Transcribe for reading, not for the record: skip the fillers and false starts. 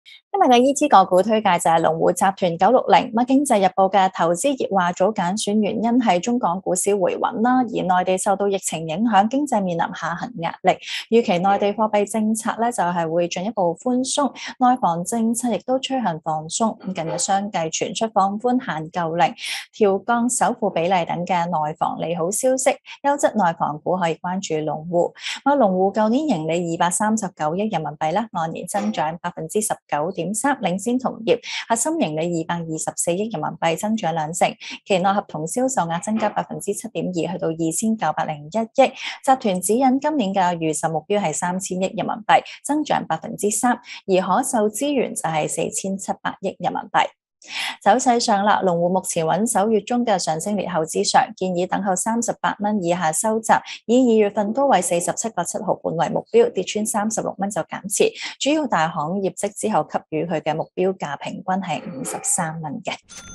今日嘅依支個股推介就係龍湖集團960。經濟日報嘅投資熱話組揀選原因係中港股市回穩啦，而內地受到疫情影響，經濟面臨下行壓力。預期內地貨幣政策咧就係會進一步寬鬆，內房政策亦都趨向放鬆。近日相繼傳出放寬限購令、調降首付比例等嘅內房利好消息，優質內房股可以關注龍湖。龍湖舊年盈利239億人民幣啦，按年增長19.3%，領先同業。核心盈利224億人民幣，增長2成。期內合同銷售額增加7.2%，去到2901億。集團指引今年嘅預售目標係3000億人民幣，增長3%，而可售資源就係4700億人民幣。走勢上啦，龍湖目前穩守月中嘅上升裂口之上，建議等候38蚊以下收集，以2月份高位47.7毫半為目標，跌穿36蚊就減持。主要大行業績之後給予佢嘅目標價平均係53蚊嘅。